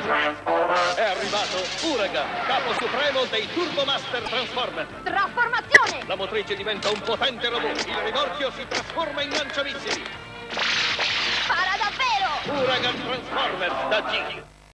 È arrivato Hurricane, capo supremo dei Turbomaster Transformer. Trasformazione! La motrice diventa un potente robot. Il rimorchio si trasforma in lanciamissili. Spara davvero! Hurricane Transformer da G.